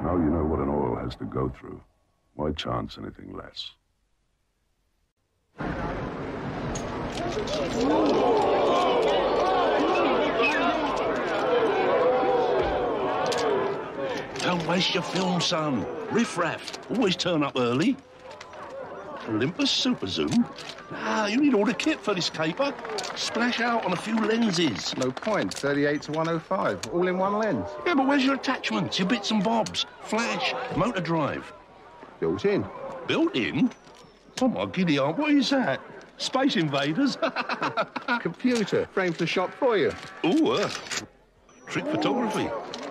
Now you know what an oil has to go through. Why chance anything less? Don't waste your film, son. Riff-raff. Always turn up early. Olympus Super Zoom? Ah, you need all the kit for this caper. Splash out on a few lenses. No point. 38 to 105. All in one lens. Yeah, but where's your attachments, your bits and bobs? Flash, motor drive. Built in. Built in? Oh, my giddy aunt, what is that? Space Invaders? Computer. Frames the shot for you. Ooh, trick photography.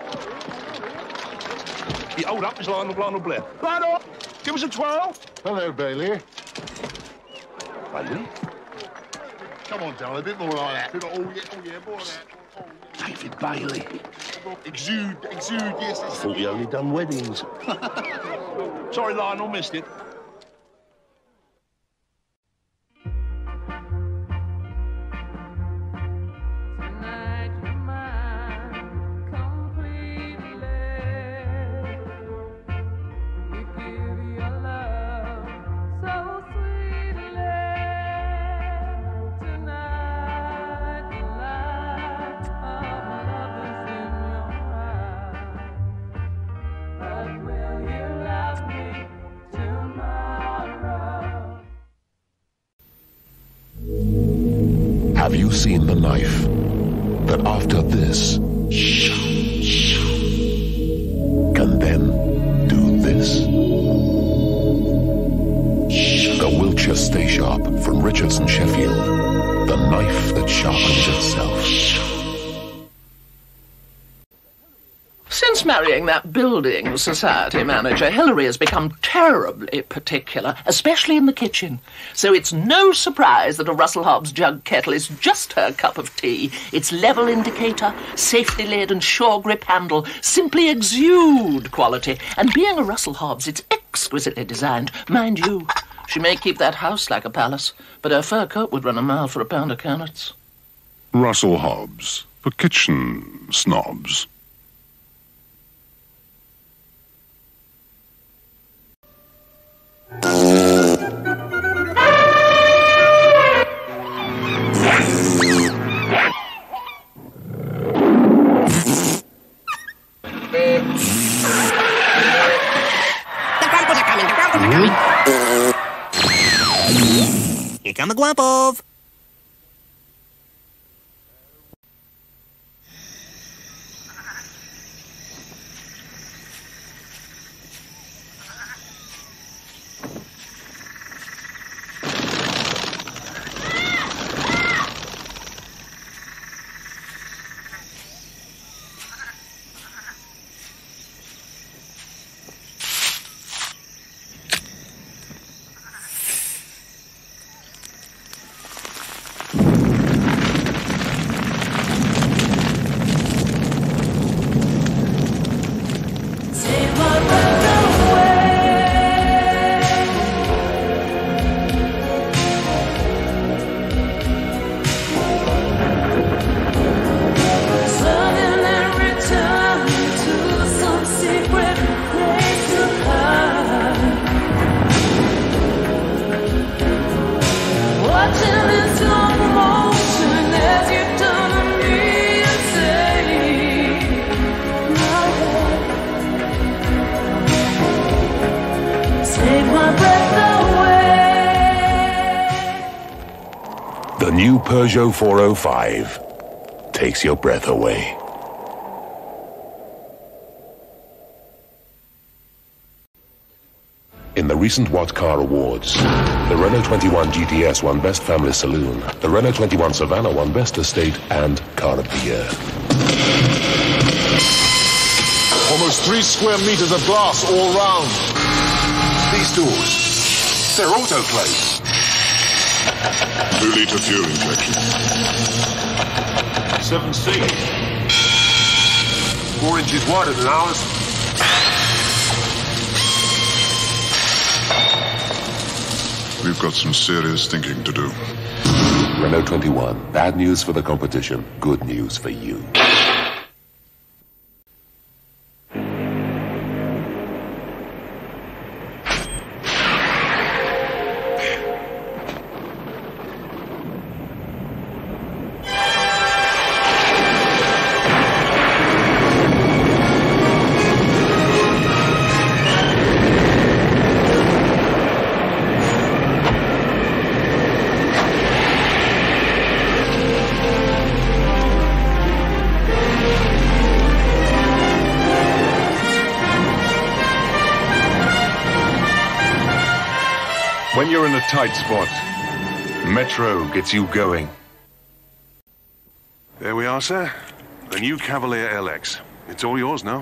Yeah, hold up, it's Lionel Blair. Lionel, give us a 12. Hello, Bailey. Bailey? Come on, Dal, a bit more like that. Oh, yeah, more like that. David Bailey. Exude, yes. I thought you only done weddings. Sorry, Lionel, missed it. Have you seen the knife that after this can then do this? The Wiltshire Stay Sharp from Richardson Sheffield, the knife that sharpens itself. Since marrying that building society manager, Hilary has become terribly particular, especially in the kitchen. So it's no surprise that a Russell Hobbs jug kettle is just her cup of tea. Its level indicator, safety lid and sure grip handle simply exude quality. And being a Russell Hobbs, it's exquisitely designed. Mind you, she may keep that house like a palace, but her fur coat would run a mile for a pound of carrots. Russell Hobbs, for kitchen snobs. Here come the Guapov. The new Peugeot 405 takes your breath away. In the recent What Car Awards, the Renault 21 GTS won Best Family Saloon, the Renault 21 Savannah won Best Estate and Car of the Year. Almost 3 square meters of glass all round. These doors, they're autoclaved. 2-liter fuel injection. 7C. 4 inches wider than ours. We've got some serious thinking to do. Renault 21, bad news for the competition, good news for you. When you're in a tight spot, Metro gets you going. There we are, sir. The new Cavalier LX. It's all yours now.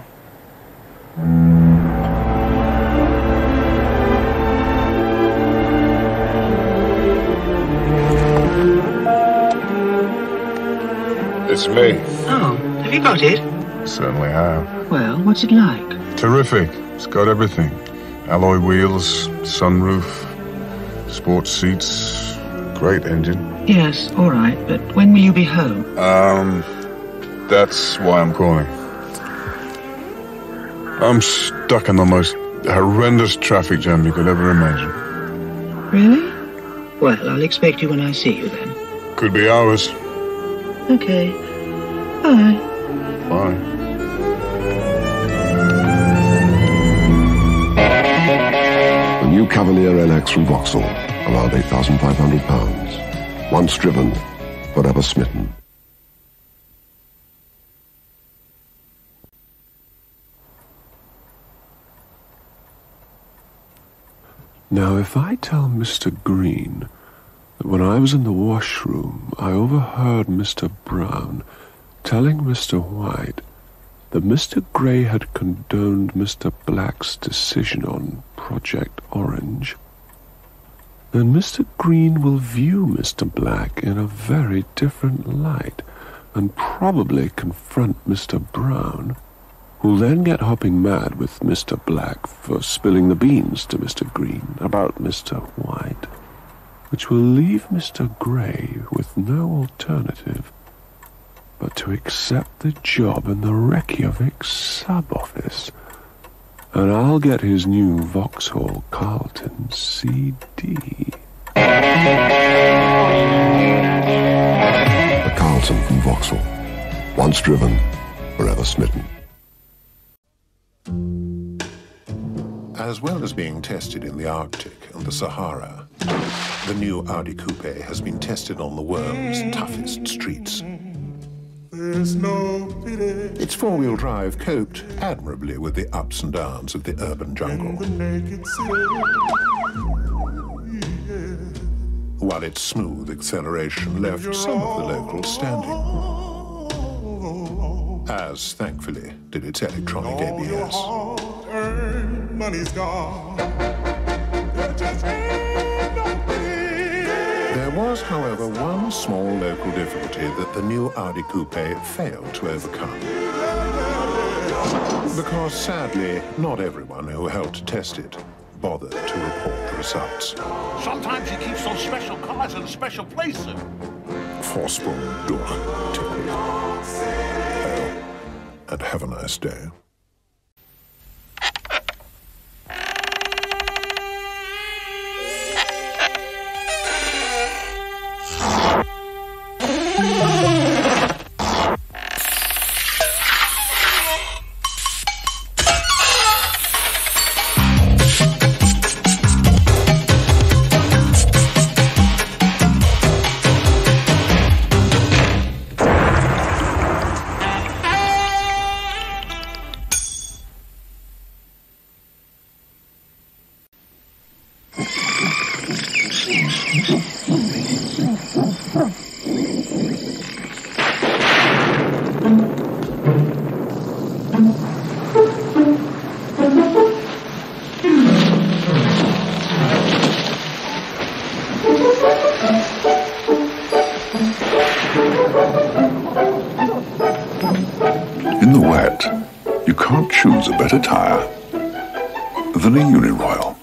It's me. Oh, have you got it? Certainly have. Well, what's it like? Terrific. It's got everything. Alloy wheels, sunroof, sports seats, great engine. Yes, all right, but when will you be home? That's why I'm calling. I'm stuck in the most horrendous traffic jam you could ever imagine. Really? Well, I'll expect you when I see you then. Could be hours. Okay. Bye. Bye. The new Cavalier LX from Vauxhall, around £8,500. Once driven, forever smitten. Now, if I tell Mr. Green that when I was in the washroom, I overheard Mr. Brown telling Mr. White that Mr. Grey had condoned Mr. Black's decision on Project Orange, then Mr. Green will view Mr. Black in a very different light and probably confront Mr. Brown, who'll then get hopping mad with Mr. Black for spilling the beans to Mr. Green about Mr. White, which will leave Mr. Grey with no alternative but to accept the job in the Reykjavik sub-office, and I'll get his new Vauxhall Carlton CD. A Carlton from Vauxhall. Once driven, forever smitten. As well as being tested in the Arctic and the Sahara, the new Audi Coupe has been tested on the world's toughest streets. Its four-wheel drive coped admirably with the ups and downs of the urban jungle, while its smooth acceleration left some of the locals standing, as thankfully did its electronic ABS. Money's gone. There was, however, one small local difficulty that the new Audi Coupe failed to overcome. Because, sadly, not everyone who helped test it bothered to report the results. Sometimes he keeps on special cars in a special place. Forsprung durch Technik. Oh, and have a nice day. In the wet, you can't choose a better tire than a Uniroyal.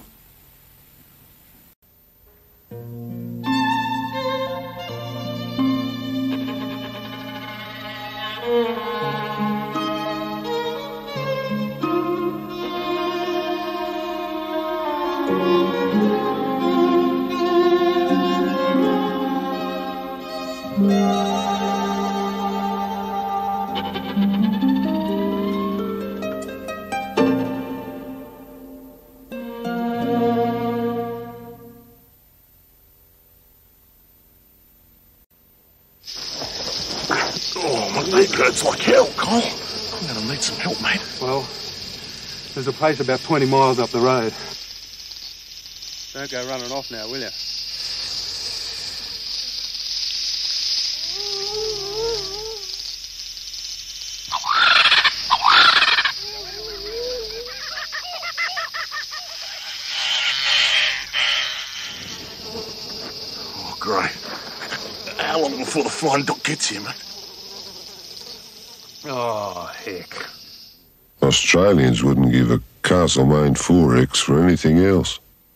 Hurts like hell, Cole. I'm gonna need some help, mate. Well, there's a place about 20 miles up the road. Don't go running off now, will you? Oh, great. How long before the flying dog gets here, mate? Oh, heck. Australians wouldn't give a Castlemaine 4X for anything else.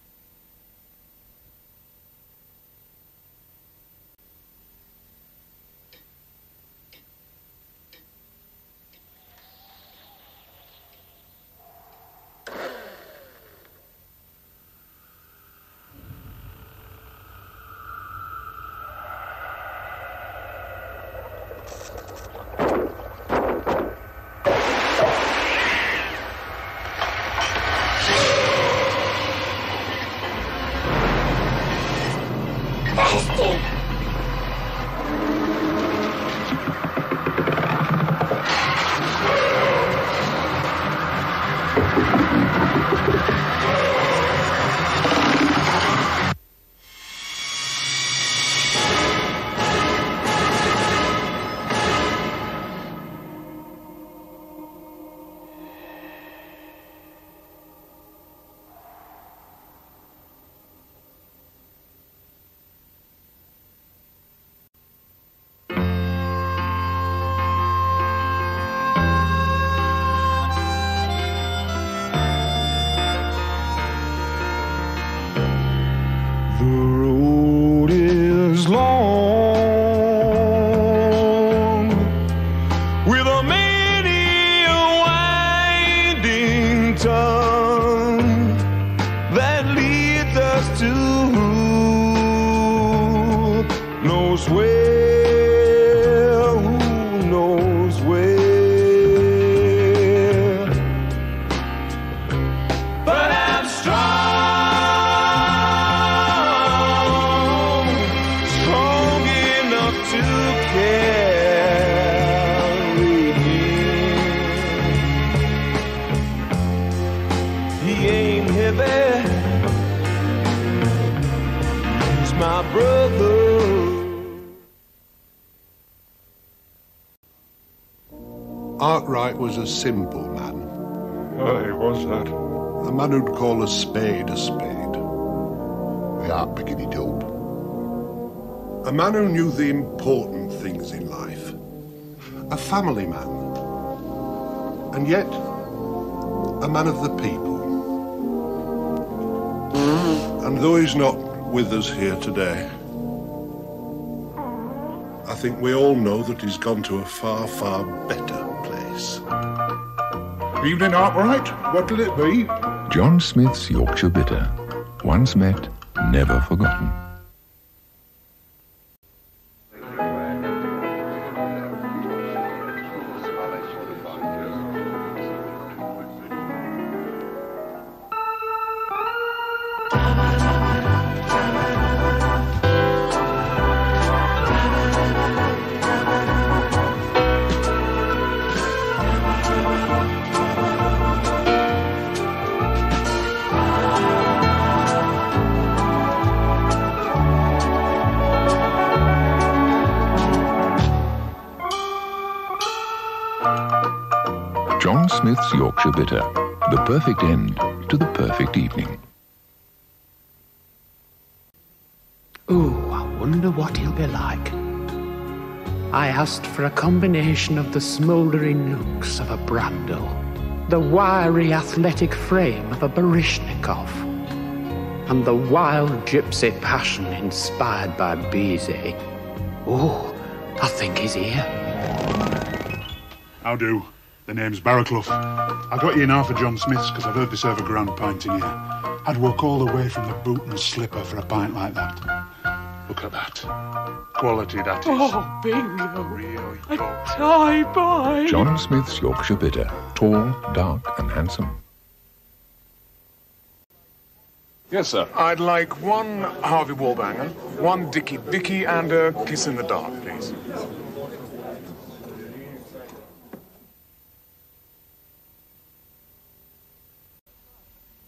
Arkwright was a simple man. Aye, was that? A man who'd call a spade a spade. We are picking it up. A man who knew the important things in life. A family man. And yet, a man of the people. And though he's not with us here today, I think we all know that he's gone to a far, far better place. Evening, Arkwright. What'll it be? John Smith's Yorkshire Bitter. Once met, never forgotten. John Smith's Yorkshire Bitter. The perfect end to the perfect evening. Ooh, I wonder what he'll be like. I asked for a combination of the smouldering looks of a Brando, the wiry athletic frame of a Baryshnikov, and the wild gypsy passion inspired by Bizet. Oh, I think he's here. How do? The name's Barraclough. I got you in half of John Smith's because I've heard they serve a grand pint in here. I'd walk all the way from the boot and slipper for a pint like that. Look at that. Quality, that is. Oh, bingo. Really a tie-bye. John Smith's Yorkshire Bitter. Tall, dark and handsome. Yes, sir. I'd like one Harvey Wallbanger, one Dickie Dicky, and a Kiss in the Dark, please.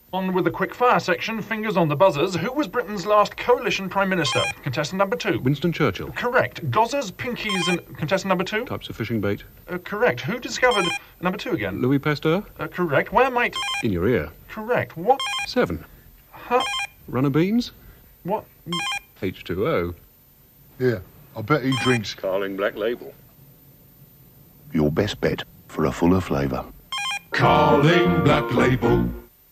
On with the quick-fire section, fingers on the buzzers. Who was Britain's last coalition Prime Minister? Contestant number 2. Winston Churchill. Correct. Gozzers, pinkies, and... Contestant number 2? Types of fishing bait. Correct. Who discovered... Number 2 again? Louis Pasteur. Correct. Where might... In your ear. Correct. What... 7. Huh? Runner beans. What... H2O. Yeah, I bet he drinks... Carling Black Label. Your best bet for a fuller flavour. Carling Black Label.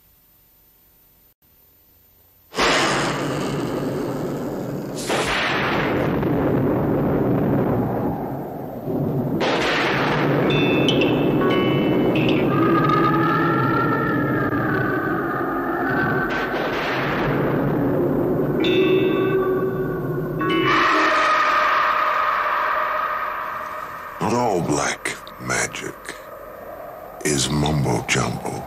Not all black magic is mumbo-jumbo.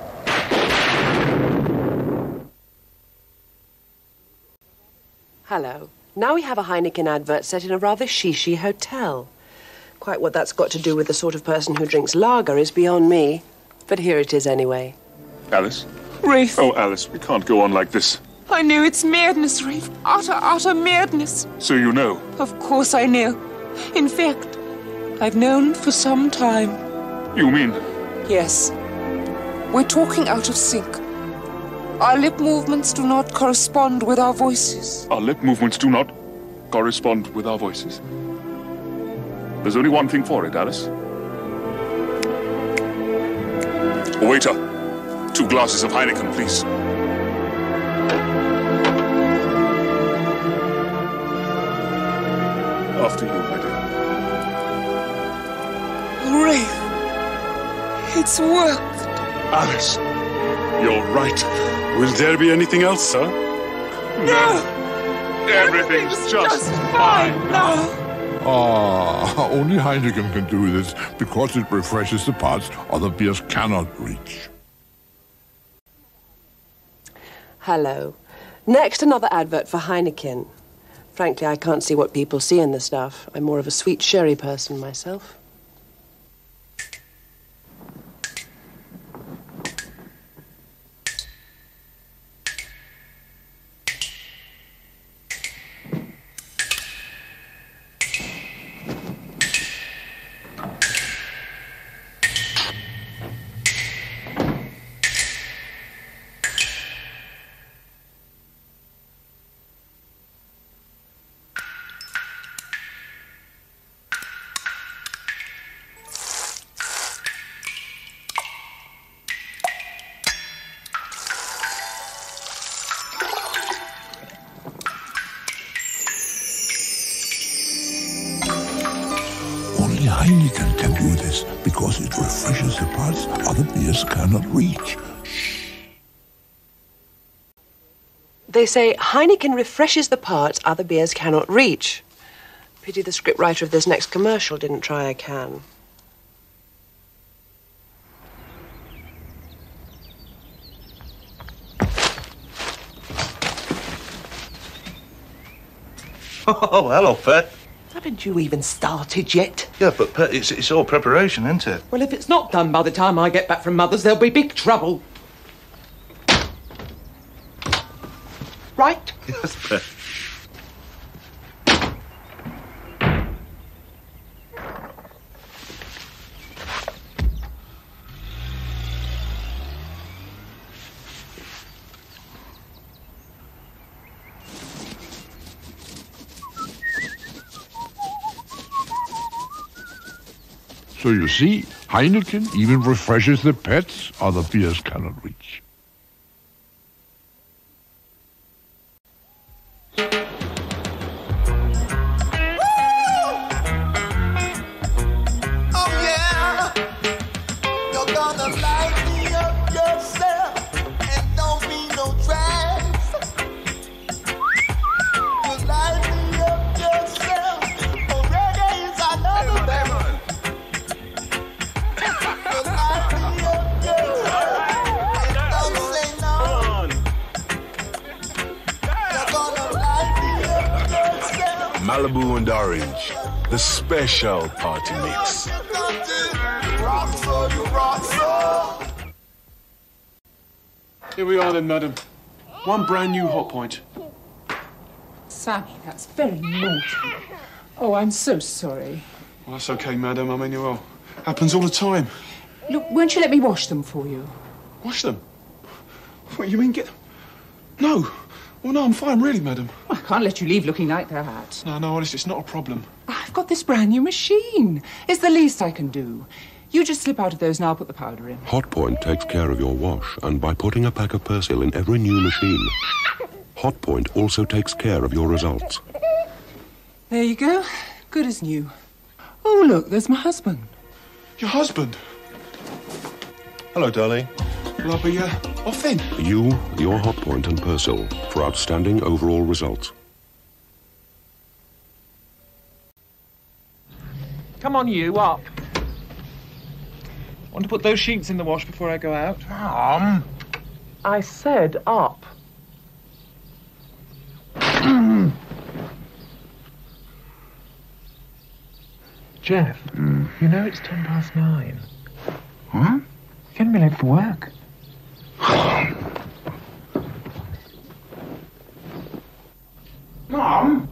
Hello. Now we have a Heineken advert set in a rather shishy hotel. Quite what that's got to do with the sort of person who drinks lager is beyond me. But here it is anyway. Alice? Rafe. Oh, Alice, we can't go on like this. I know it's madness, Rafe. Utter madness. So you know? Of course I know. In fact, I've known for some time. You mean? Yes. We're talking out of sync. Our lip movements do not correspond with our voices. Our lip movements do not correspond with our voices. There's only one thing for it, Alice. Waiter, 2 glasses of Heineken, please. After you, my dear. Rafe, it's worked. Alice, you're right. Will there be anything else, sir? No! Everything's just fine now. Ah, only Heineken can do this because it refreshes the parts other beers cannot reach. Hello. Next, another advert for Heineken. Frankly, I can't see what people see in the stuff. I'm more of a sweet sherry person myself. Heineken can do this because it refreshes the parts other beers cannot reach. They say Heineken refreshes the parts other beers cannot reach. Pity the scriptwriter of this next commercial didn't try a can. Oh, hello, Pet. Haven't you even started yet? Yeah, but Pet, it's all preparation, isn't it? Well, if it's not done by the time I get back from Mother's, there'll be big trouble. Right? Yes, Pet. So you see, Heineken even refreshes the pets other beers cannot reach. Malibu and Orange, the special party mix. Here we are then, madam. One brand new hot point. Sammy, that's very naughty. Oh, I'm so sorry. Well, that's okay, madam. I mean, well, happens all the time. Look, won't you let me wash them for you? Wash them? What, you mean get them? No. Well, no, I'm fine, really, madam. I can't let you leave looking like that. No, honestly, it's not a problem. I've got this brand new machine. It's the least I can do. You just slip out of those and I'll put the powder in. Hotpoint takes care of your wash, and by putting a pack of Persil in every new machine, Hotpoint also takes care of your results. There you go. Good as new. Oh, look, there's my husband. Your husband? Hello, darling. Well, I'll be off then. You, your Hotpoint and Persil for outstanding overall results. Come on, you, up. Want to put those sheets in the wash before I go out? I said up. Jeff, you know it's 9:10. Huh? You're going to be late for work. Mom?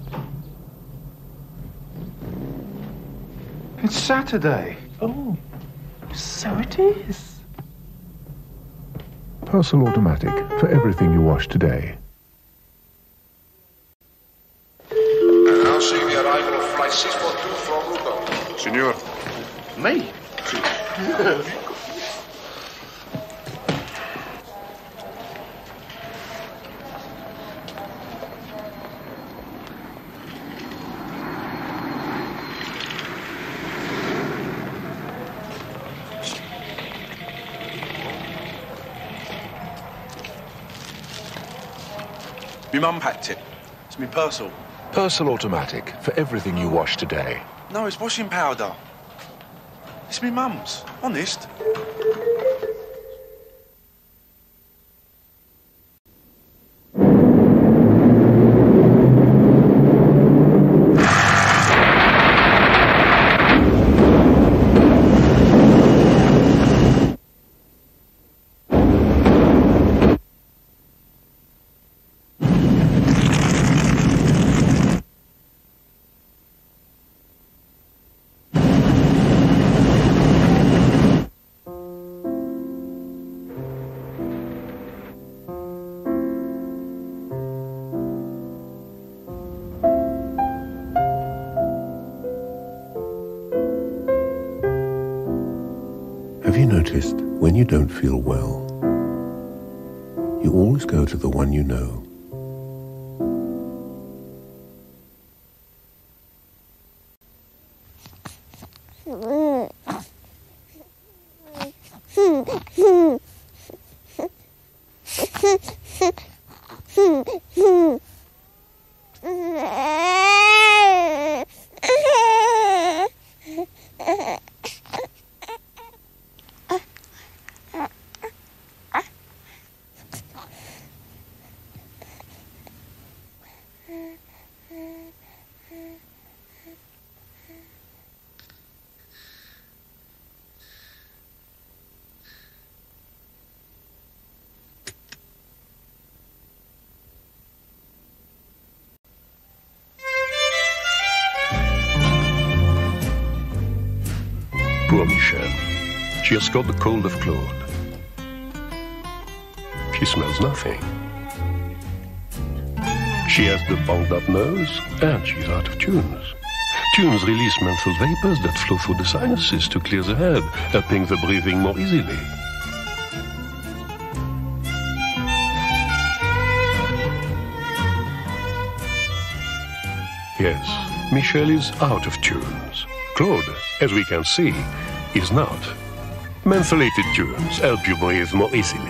It's Saturday. Oh, so it is. Persil Automatic for everything you wash today. Announcing the arrival of Flight 642 from Lugo. Senor. Me? My mum packed it. It's me Persil. Persil Automatic for everything you wash today. No, it's washing powder. It's me mum's. Honest. Have you noticed, when you don't feel well, you always go to the one you know? Poor Michelle. She has got the cold of Claude. She smells nothing. She has the bunged-up nose, and she's out of tunes. Tunes release menthol vapors that flow through the sinuses to clear the head, helping the breathing more easily. Yes, Michelle is out of tunes. Claude, as we can see, is not. Mentholated tunes help you breathe more easily.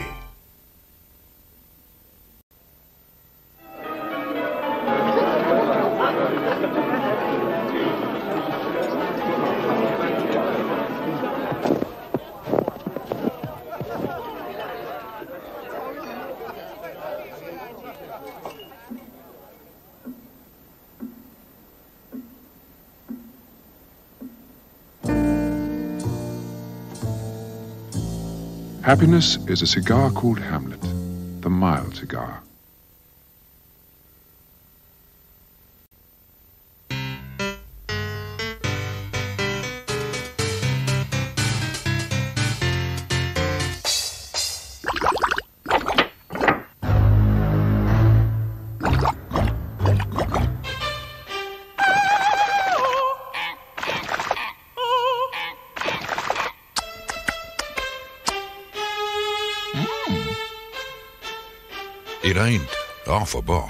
Happiness is a cigar called Hamlet. mild cigar. It ain't half a bar.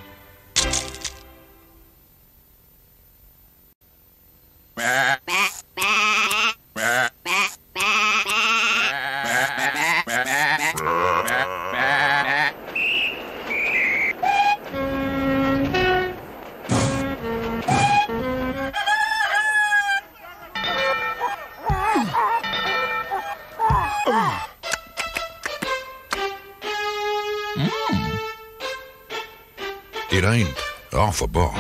It ain't half a bar.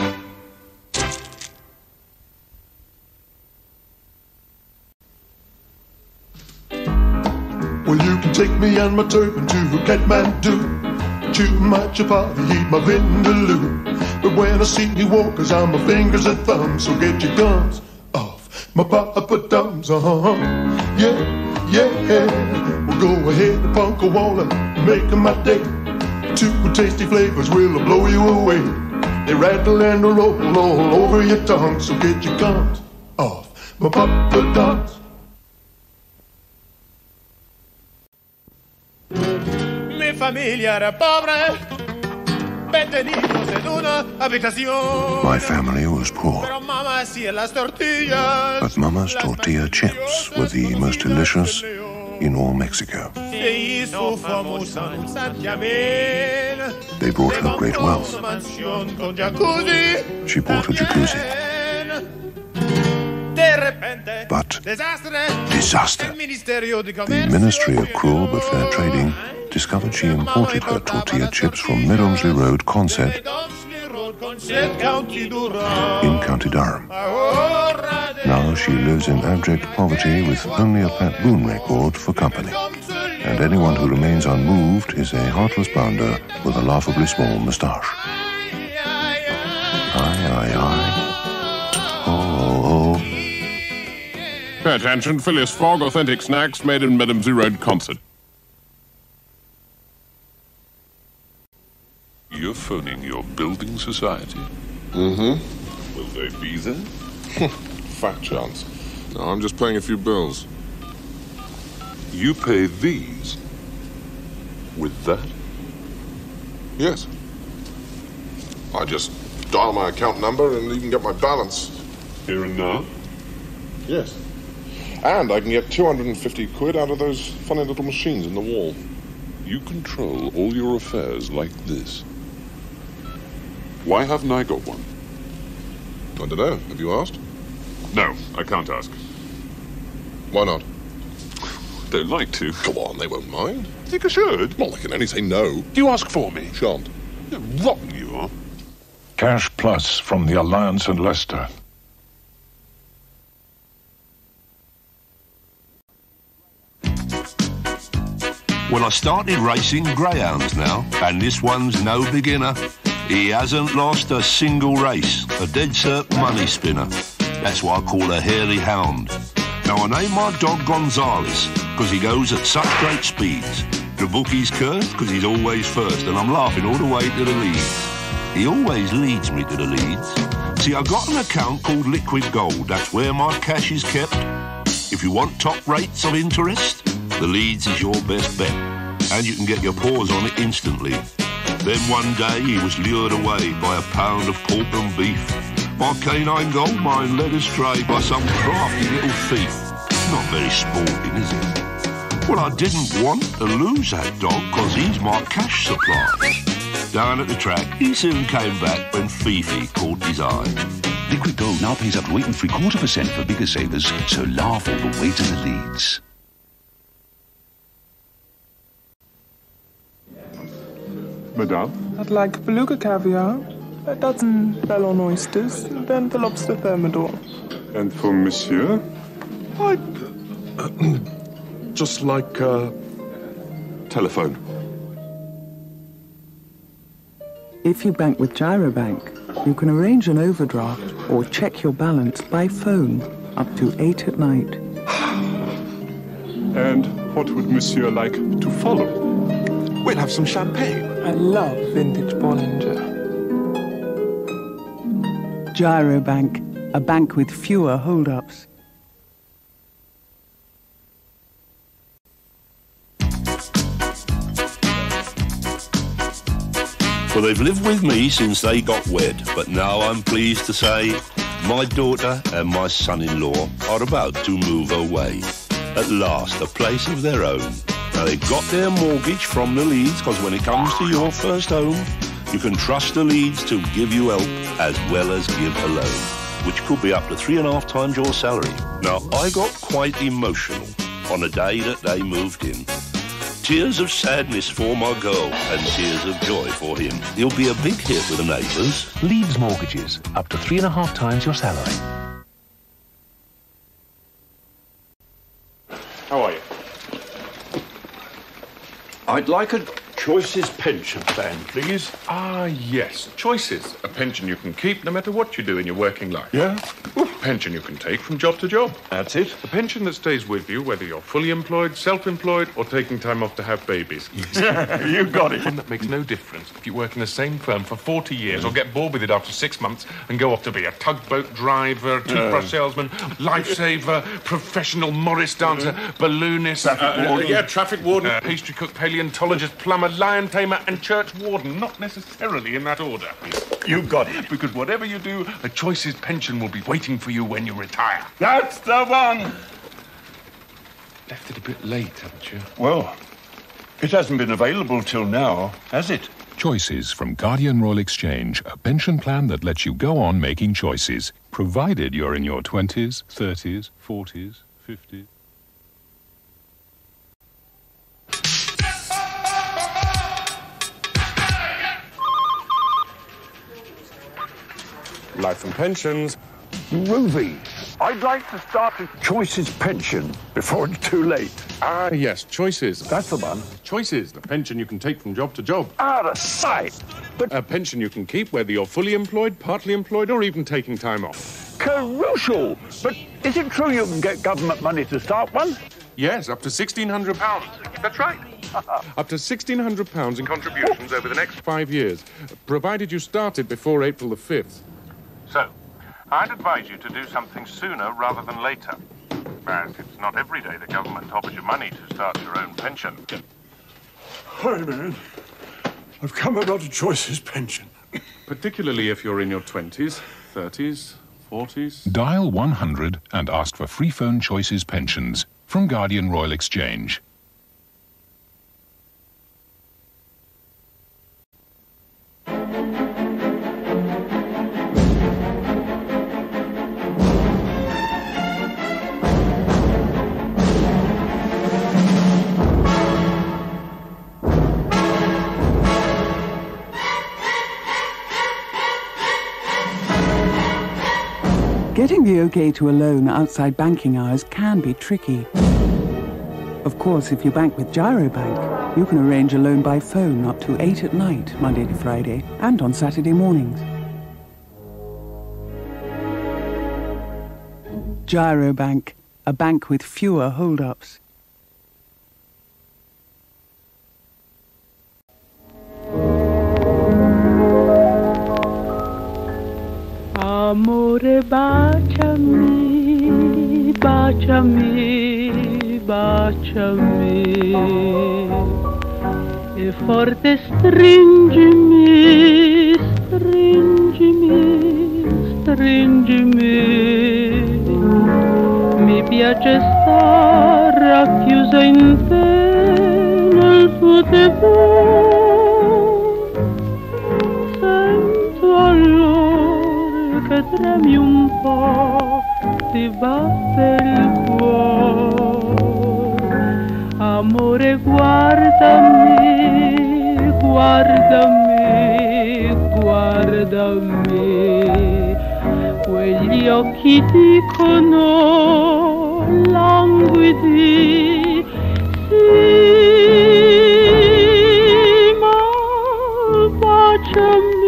Well, you can take me and my turban to Kathmandu, chew my chapati, eat my vindaloo. But when I see you walkers, I'm my fingers and thumbs, so get your guns off my papa-dums, yeah, yeah. Well, go ahead and punk a wall make my day. Two tasty flavors will blow you away. They rattle and roll all over your tongue, so get your guns off my papa-dums. Mi familia era pobre, 20 niños en una habitación. My family was poor, Pero mamá hacía las tortillas. but Mama's tortilla chips were the most delicious in all Mexico. Se hizo famosa en Santiamén. They brought her great wealth. Una mansión con jacuzzi. She bought a jacuzzi. De repente, But desastre. disaster. El Ministerio de The Comercio. Ministry of Cruel but Fair Trading discovered she imported her tortilla chips from Medomsley Road, Consett, in County Durham. Now she lives in abject poverty with only a Pat Boone record for company. And anyone who remains unmoved is a heartless bounder with a laughably small moustache. Aye, aye, aye. Oh, oh. Pay attention, Phileas Fogg, authentic snacks made in Medomsley Road, Consett. You're phoning your building society? Mm-hmm. Will they be there? Fat chance. No, I'm just paying a few bills. You pay these with that? Yes. I just dial my account number and you can get my balance. Here and now? Yes. And I can get 250 quid out of those funny little machines in the wall. You control all your affairs like this. Why haven't I got one? I don't know. Have you asked? No, I can't ask. Why not? Don't like to. Come on, they won't mind. Think I should? Well, they can only say no. Do you ask for me? Shan't. Yeah, rotten you are. Cash Plus from the Alliance and Leicester. Well, I started racing greyhounds now, and this one's no beginner. He hasn't lost a single race, a dead-cert money spinner. That's why I call a hairy hound. Now, I named my dog Gonzales, because he goes at such great speeds. The bookie's cursed, because he's always first, and I'm laughing all the way to the leads. He always leads me to the leads. See, I've got an account called Liquid Gold. That's where my cash is kept. If you want top rates of interest, the Leeds is your best bet, and you can get your paws on it instantly. Then one day he was lured away by a pound of pork and beef. My canine gold mine led astray by some crafty little thief. Not very sporting, is it? Well, I didn't want to lose that dog, cause he's my cash supply. Down at the track, he soon came back when Fifi caught his eye. Liquid Gold now pays up to 8.75% for bigger savers, so laugh all the way to the Leeds. Madame? I'd like beluga caviar, a dozen bellon oysters, and then the lobster thermidor. And for monsieur? I'd just like telephone. If you bank with Gyrobank, you can arrange an overdraft or check your balance by phone up to 8 at night. And what would Monsieur like to follow? We'll have some champagne. I love vintage Bollinger. Gyrobank, a bank with fewer hold-ups. Well, they've lived with me since they got wed, but now I'm pleased to say my daughter and my son-in-law are about to move away. At last, a place of their own. Now, they've got their mortgage from the Leeds, because when it comes to your first home, you can trust the Leeds to give you help as well as give a loan, which could be up to 3.5 times your salary. Now, I got quite emotional on the day that they moved in. Tears of sadness for my girl and tears of joy for him. He'll be a big hit with the neighbours. Leeds Mortgages, up to 3.5 times your salary. How are you? I'd like a Choices pension plan, please. Ah, yes. Choices. A pension you can keep no matter what you do in your working life. Yeah? A pension you can take from job to job. That's it. A pension that stays with you whether you're fully employed, self-employed, or taking time off to have babies. You got it. One that makes no difference if you work in the same firm for 40 years or get bored with it after 6 months and go off to be a tugboat driver, toothbrush salesman, lifesaver, professional Morris dancer, balloonist... Traffic warden. Traffic warden. Pastry cook, paleontologist, plumber, lion tamer, and church warden. Not necessarily in that order. You got it. Because whatever you do, a Choices pension will be waiting for you when you retire. That's the one. Left it a bit late, haven't you? Well, it hasn't been available till now, has it? Choices from Guardian Royal Exchange, a pension plan that lets you go on making choices, provided you're in your 20s, 30s, 40s, 50s. Life and pensions. Ruby, I'd like to start a Choices pension before it's too late. Ah, yes, Choices. That's the one. Choices, the pension you can take from job to job. Out of sight. But a pension you can keep whether you're fully employed, partly employed, or even taking time off. Crucial. But is it true you can get government money to start one? Yes, up to £1,600. That's right. Up to £1,600 in contributions over the next 5 years, provided you started before April the 5th. So, I'd advise you to do something sooner rather than later, as it's not every day the government offers you money to start your own pension. Hi, man. I've come about a Choices pension. Particularly if you're in your 20s, 30s, 40s. Dial 100 and ask for free phone Choices pensions from Guardian Royal Exchange. Getting the OK to a loan outside banking hours can be tricky. Of course, if you bank with Gyrobank, you can arrange a loan by phone up to 8 at night, Monday to Friday, and on Saturday mornings. Gyrobank, a bank with fewer hold-ups. Amore, baciami, baciami, baciami e forte stringimi, stringimi, stringimi. Mi piace star racchiusa in te nel tuo tepore. Sento allora che tremi un po', ti batte il cuore. Amore, guardami, guardami, guardami. Quegli occhi dicono languidi, sì, ma baciami.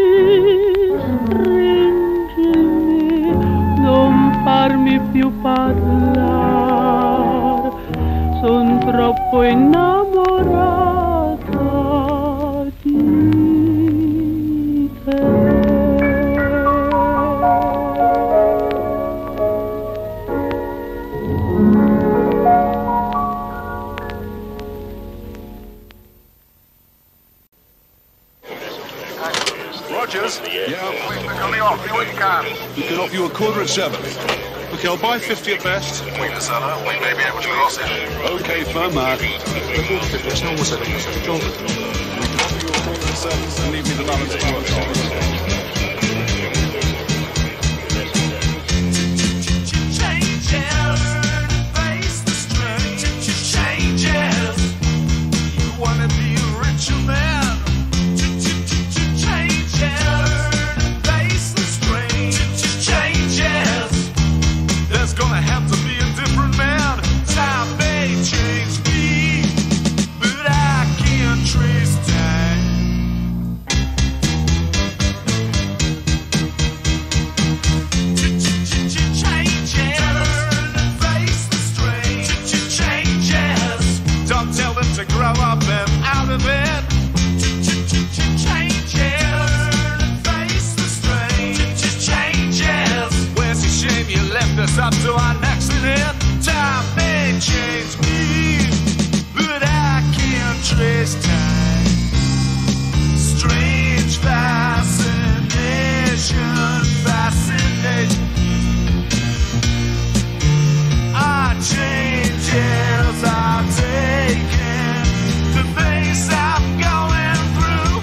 troppo innamorata di te. Rogers? Yeah? We're coming off. Do what you can. We can offer you a quarter at 7. Okay, I'll buy 50 at best. Wait, Sala. We may be able to cross it. Okay, firm that. There's no more selling. We can offer you a quarter at 7 and leave me the balance of your time. Up to an accident, time may change me, but I can't trace time. Strange fascination, fascination. Our changes are taken, the things I'm going through.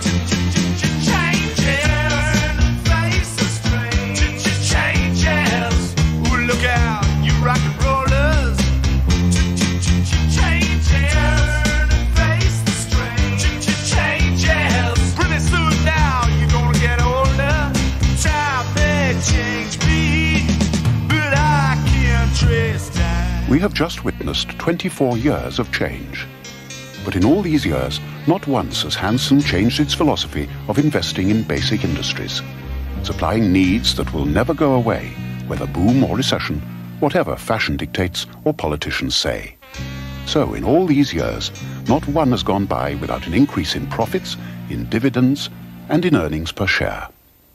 Changes, faces strange. Changes. Look out, you rock and rollers. Changes, face the strain. Changes, pretty soon now you're gonna get older. Time may change me, but I can't trace time. We have just witnessed 24 years of change. But in all these years, not once has Hanson changed its philosophy of investing in basic industries, supplying needs that will never go away, whether boom or recession, whatever fashion dictates or politicians say. So, in all these years, not one has gone by without an increase in profits, in dividends, and in earnings per share.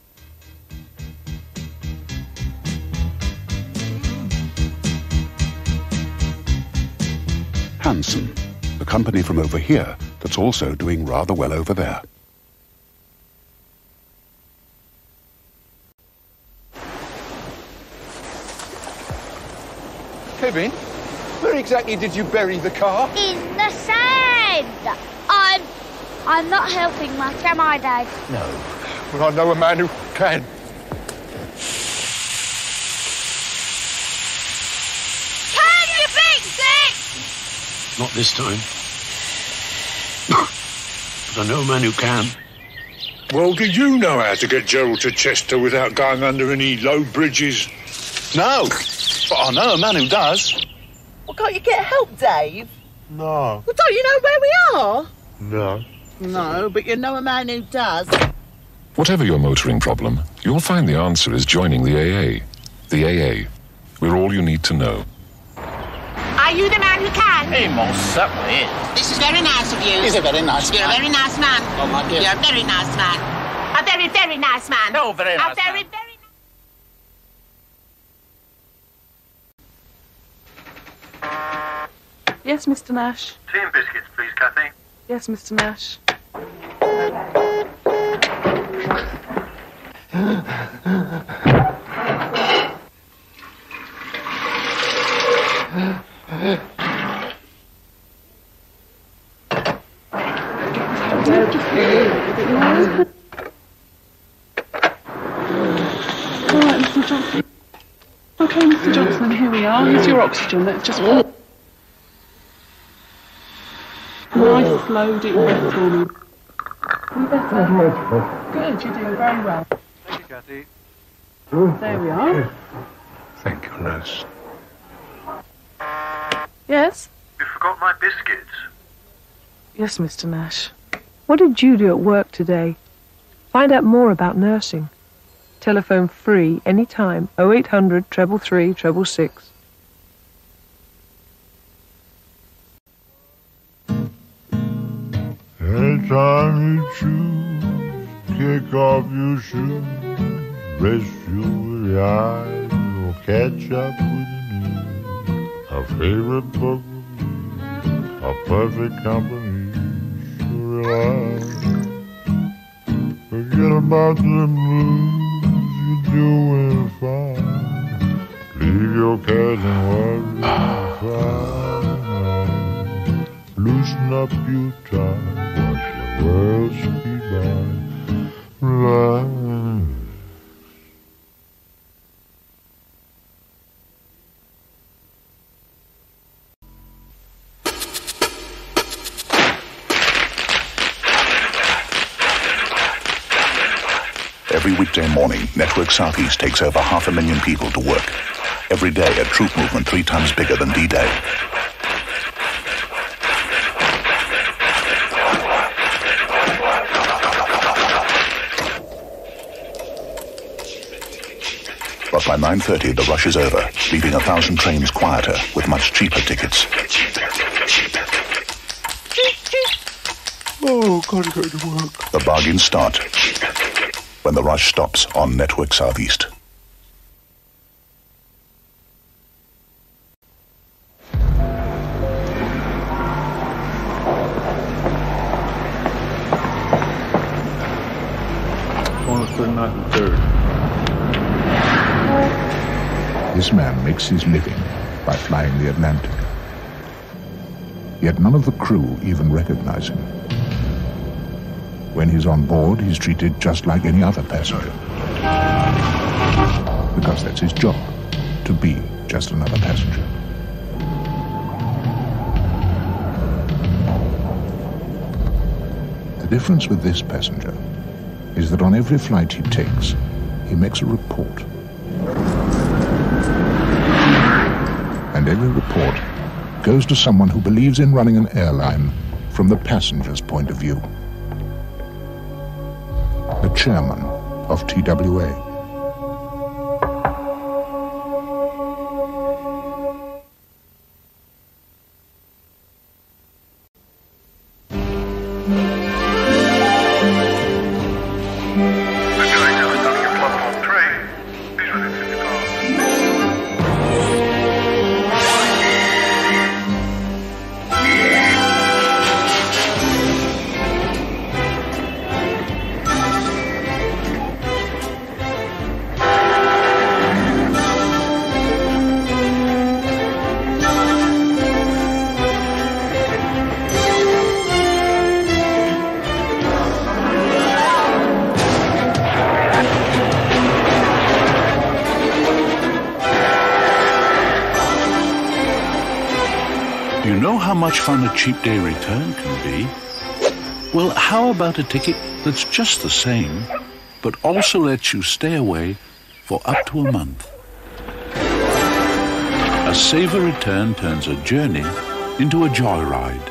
Hanson, the company from over here that's also doing rather well over there. Kevin, where exactly did you bury the car? In the sand. I'm not helping much, am I, Dad? No, but I know a man who can. Can you fix it? Not this time. But I know a man who can. Well, do you know how to get Gerald to Chester without going under any low bridges? No, but I know a man who does. Well, can't you get help, Dave? No. Well, don't you know where we are? No. No, but you know a man who does. Whatever your motoring problem, you'll find the answer is joining the AA. The AA. We're all you need to know. Are you the man who can? He most certainly is. This is very nice of you. He's a very nice You're man. a very nice man. Oh, my dear. You're a very nice man. A very, very nice man. No, very nice A very, man. very Yes, Mr. Nash. Tea and biscuits, please, Kathy. Yes, Mr. Nash. Alright, Mr. Johnson. Okay, Mr. Johnson, here we are. Here's your oxygen. Let's just... Nice, slow, deep breath for me. Good, you're doing very well. Thank you, Kathy. There we are. Thank you, nurse. Yes? You forgot my biscuits. Yes, Mr. Nash. What did you do at work today? Find out more about nursing. Telephone free anytime 0800 333 666. time you choose, kick off your shoes, rest your weary eyes, or catch up with the news. Our favorite book, our perfect company, sure alive. Forget about them blues, you're doing fine. Leave your cares and worries aside. Loosen up your tie, watch the world speed by. Relax. Every weekday morning, Network Southeast takes over 500,000 people to work. Every day, a troop movement 3 times bigger than D-Day. But by 9:30, the rush is over, leaving 1,000 trains quieter with much cheaper tickets. Oh, gotta go to work. The bargains start when the rush stops on Network Southeast. This man makes his living by flying the Atlantic. Yet none of the crew even recognize him. When he's on board, he's treated just like any other passenger. Because that's his job, to be just another passenger. The difference with this passenger is that on every flight he takes, he makes a report. And every report goes to someone who believes in running an airline from the passenger's point of view. The chairman of TWA. How much fun a cheap day return can be? Well, how about a ticket that's just the same, but also lets you stay away for up to a month? A Saver return turns a journey into a joyride.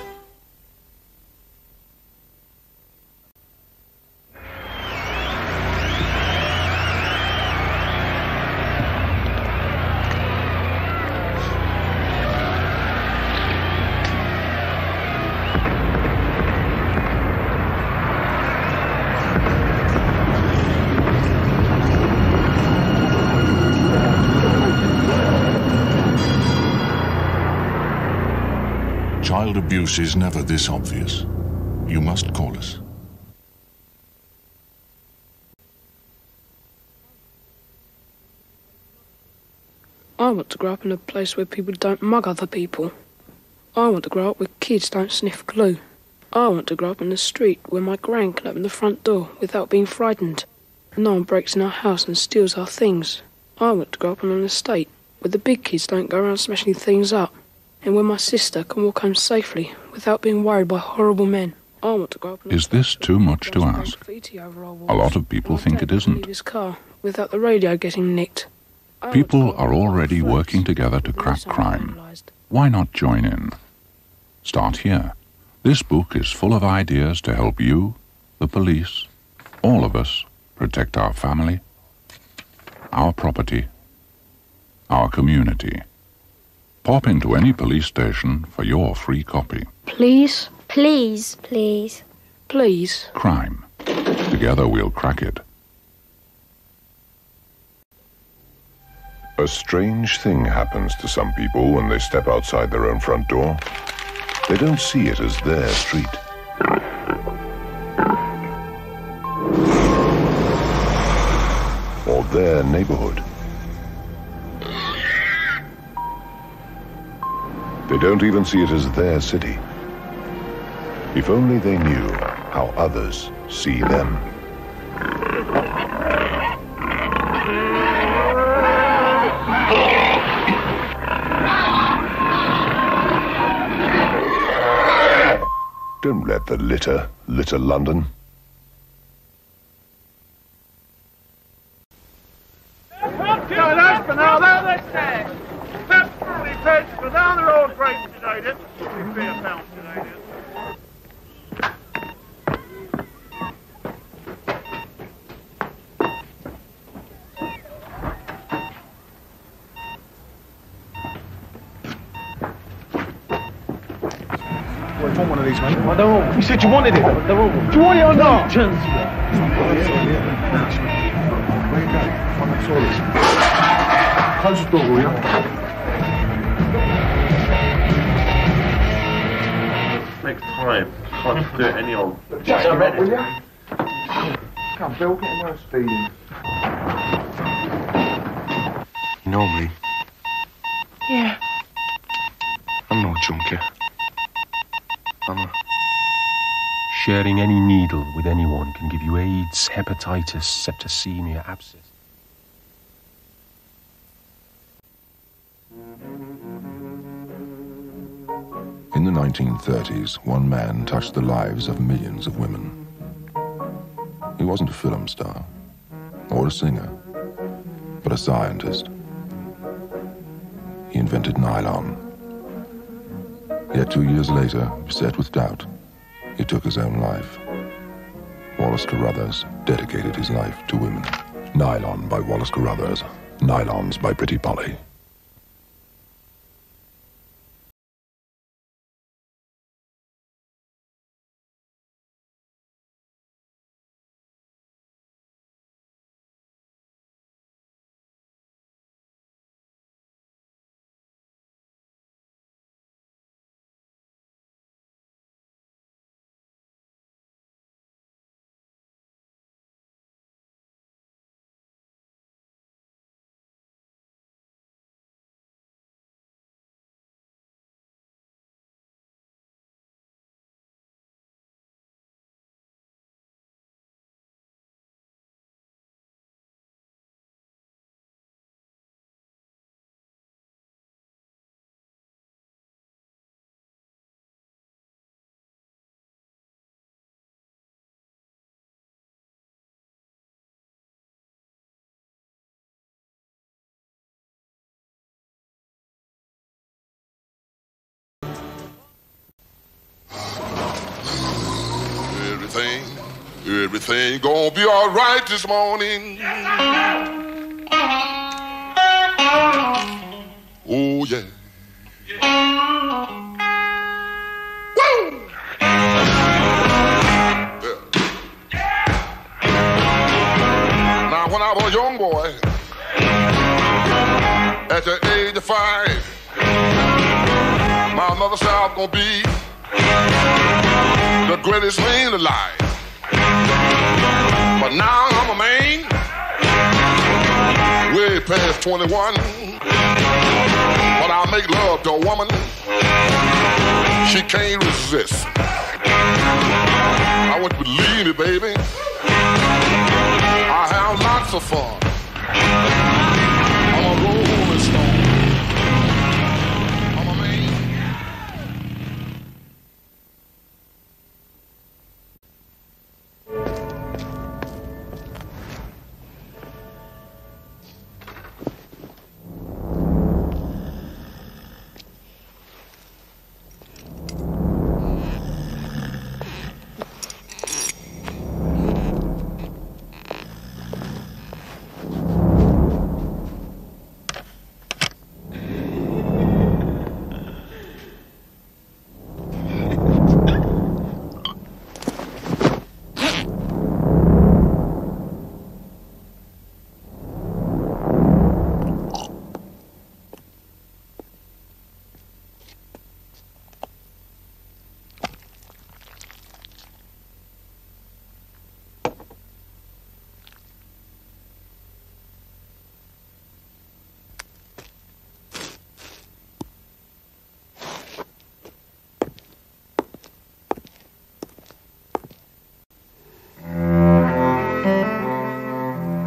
Child abuse is never this obvious. You must call us. I want to grow up in a place where people don't mug other people. I want to grow up where kids don't sniff glue. I want to grow up in the street where my gran can open the front door without being frightened. No one breaks in our house and steals our things. I want to grow up on an estate where the big kids don't go around smashing things up, and where my sister can walk home safely without being worried by horrible men. I want to grow up in Is this too much to ask? A lot of people think it isn't. his car without the radio getting nicked. People are already working together to crack crime. Why not join in? Start here. This book is full of ideas to help you, the police, all of us, protect our family, our property, our community. Pop into any police station for your free copy. Please? Please. Please. Please. Crime. Together we'll crack it. A strange thing happens to some people when they step outside their own front door. They don't see it as their street. Or their neighborhood. They don't even see it as their city. If only they knew how others see them. Don't let the litter London. Down the road, freight today, did £50 today, did Well, I want one of these, mate. I don't want. You said you wanted it. I don't want. Do you want it or not? Where you going? I'm not sure this. Close the door, will you? Next time, can't do it any old. Just a minute, will you? Come, Bill, get a nurse feeding. You know me. Yeah. I'm no junkie. Sharing any needle with anyone can give you AIDS, hepatitis, septicemia, abscess. In the 1930s, one man touched the lives of millions of women. He wasn't a film star, or a singer, but a scientist. He invented nylon. Yet 2 years later, beset with doubt, he took his own life. Wallace Carruthers dedicated his life to women. Nylon by Wallace Carruthers. Nylons by Pretty Polly. Everything gonna be all right this morning. Oh, yeah. Woo! Now, when I was a young boy, at the age of 5, my mother said I was gonna be the greatest man alive. But now I'm a man, way past 21. But I make love to a woman, she can't resist. I want you to believe me, baby, I have lots of fun. I'm a rolling stone. I'm a man.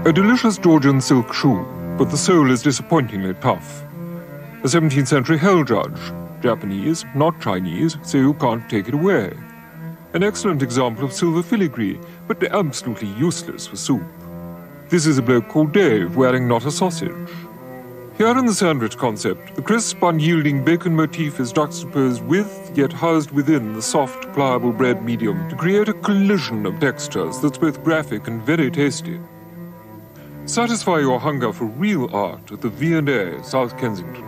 A delicious Georgian silk shoe, but the sole is disappointingly tough. A 17th century hell judge, Japanese, not Chinese, so you can't take it away. An excellent example of silver filigree, but absolutely useless for soup. This is a bloke called Dave, wearing not a sausage. Here in the sandwich concept, the crisp, unyielding bacon motif is juxtaposed with, yet housed within, the soft, pliable bread medium to create a collision of textures that's both graphic and very tasty. Satisfy your hunger for real art at the V&A, South Kensington.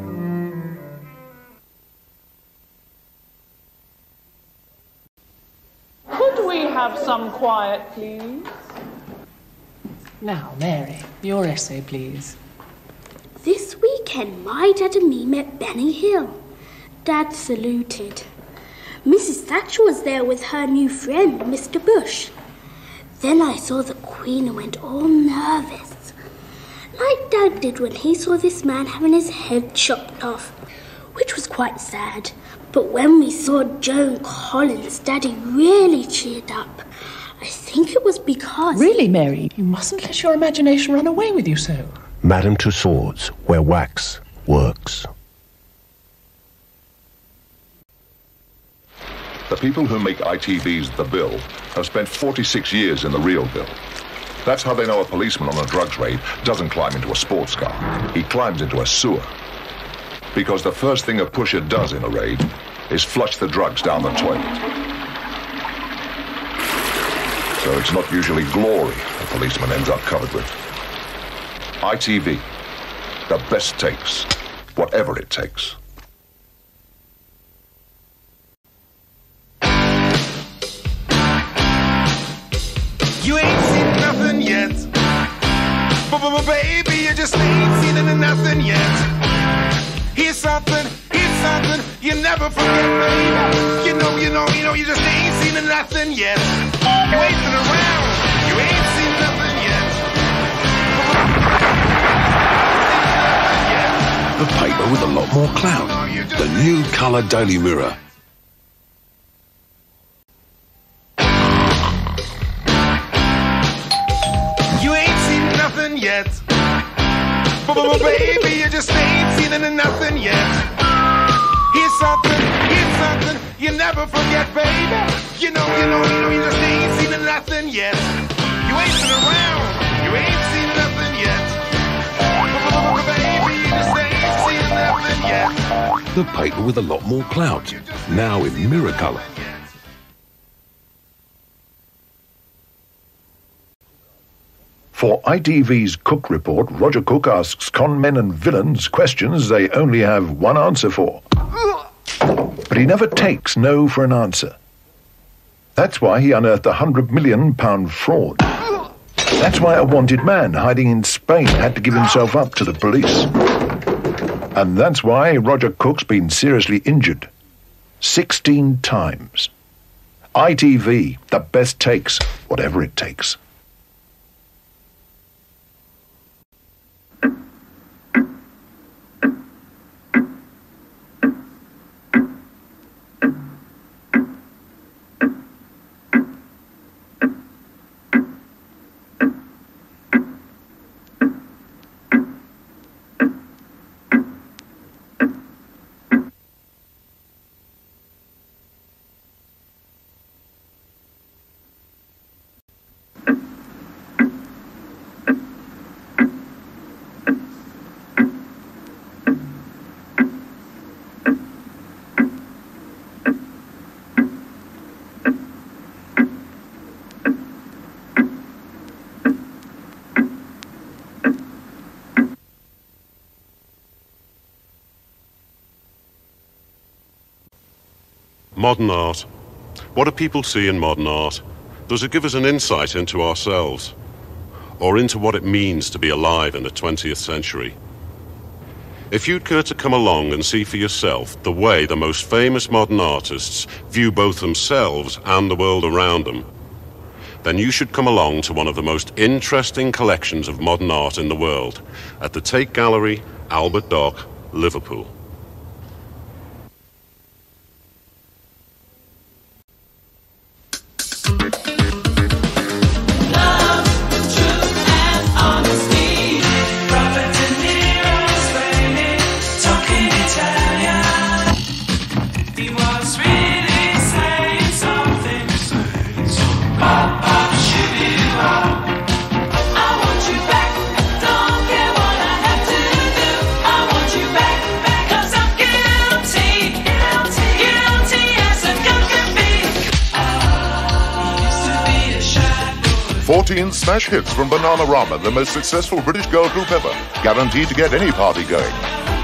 Could we have some quiet, please? Now, Mary, your essay, please. This weekend, my dad and me met Benny Hill. Dad saluted. Mrs. Thatcher was there with her new friend, Mr. Bush. Then I saw the Queen and went all nervous, like Dad did when he saw this man having his head chopped off, which was quite sad. But when we saw Joan Collins, Daddy really cheered up. I think it was because... Really, Mary? You mustn't let your imagination run away with you so. Madame Tussauds, where wax works. The people who make ITV's The Bill have spent 46 years in the real bill. That's how they know a policeman on a drugs raid doesn't climb into a sports car. He climbs into a sewer. Because the first thing a pusher does in a raid is flush the drugs down the toilet. So it's not usually glory a policeman ends up covered with. ITV, the best takes, whatever it takes. You ain't seen nothing yet. But baby, you just ain't seen nothing yet. Here's something you never forget, baby. You just ain't seen nothing yet. You ain't been around, you ain't seen nothing yet. The paper with a lot more clout. The new colour Daily Mirror. You ain't seen nothing yet. But baby, you just ain't seen nothing yet. Here's something you never forget, baby. You just ain't seen nothing yet. You ain't been around, you ain't seen nothing yet. But baby, you just ain't seen nothing yet. The paper with a lot more clout. Now in mirror colour. For ITV's Cook Report, Roger Cook asks con men and villains questions they only have one answer for. But he never takes no for an answer. That's why he unearthed a £100 million fraud. That's why a wanted man hiding in Spain had to give himself up to the police. And that's why Roger Cook's been seriously injured. 16 times. ITV, the best takes, whatever it takes. Modern art. What do people see in modern art? Does it give us an insight into ourselves? Or into what it means to be alive in the 20th century? If you'd care to come along and see for yourself the way the most famous modern artists view both themselves and the world around them, then you should come along to one of the most interesting collections of modern art in the world at the Tate Gallery, Albert Dock, Liverpool. Love, truth, and 14 smash hits from Bananarama, the most successful British girl group ever, guaranteed to get any party going.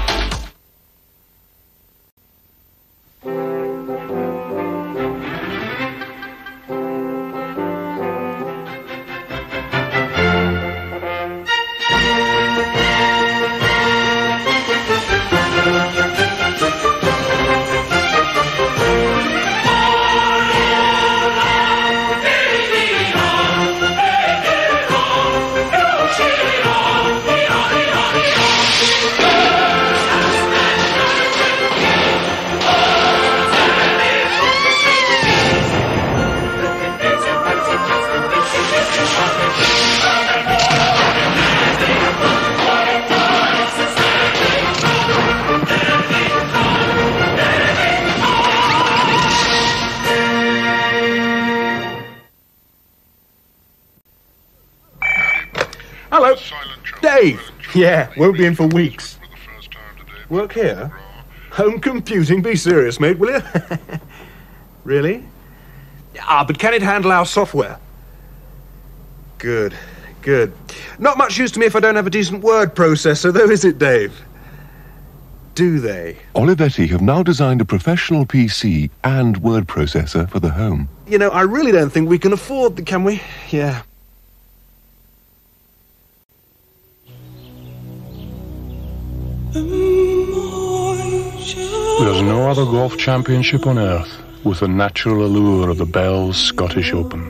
Hello. Dave! Yeah, won't be in for weeks. Work here? Home computing? Be serious, mate, will you? Really? But can it handle our software? Good, good. Not much use to me if I don't have a decent word processor, though, is it, Dave? Do they? Olivetti have now designed a professional PC and word processor for the home. You know, I really don't think we can afford can we? Yeah. There's no other golf championship on earth with the natural allure of the Bell's Scottish Open.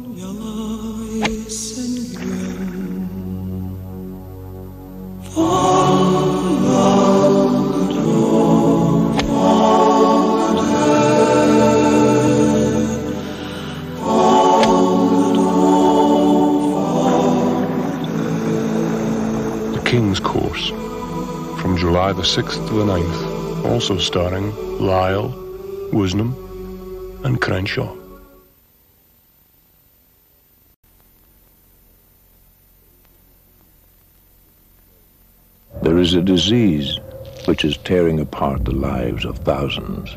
The King's Course, from July the 6th to the 9th. Also starring Lyle, Woosnam and Crenshaw. There is a disease which is tearing apart the lives of thousands.